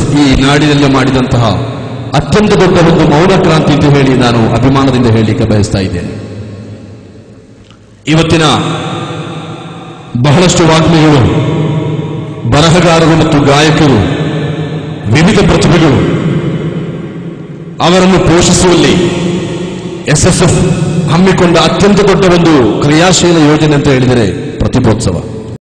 ಈ ನಾಡಿನಲ್ಲಿ ಮಾಡಿದಂತಹ ಅತ್ಯಂತ ದೊಡ್ಡ ಒಂದು ಮೌನ ಕ್ರಾಂತಿ ಎಂದು ಹೇಳಿ ನಾನು ಅಭಿಮಾನದಿಂದ ಹೇಳಲಿಕ್ಕೆ ಬಯಸ್ತಾ ಇದ್ದೇನೆ. ಇವತ್ತಿನ ಬಹಳಷ್ಟು ವಾಗ್ಮಿಗಳು, ಬರಹಗಾರರು ಮತ್ತು ಗಾಯಕರು, ವಿವಿಧ ಪ್ರತಿಭೆಗಳು ಅವರನ್ನು ಪೋಷಿಸುವಲ್ಲಿ SSF ಹಮ್ಮಿಕೊಂಡ ಅತ್ಯಂತ ದೊಡ್ಡ ಒಂದು ಕ್ರಿಯಾಶೀಲ ಯೋಜನೆ ಅಂತ ಹೇಳಿದರೆ ಪ್ರತಿಭೋತ್ಸವ.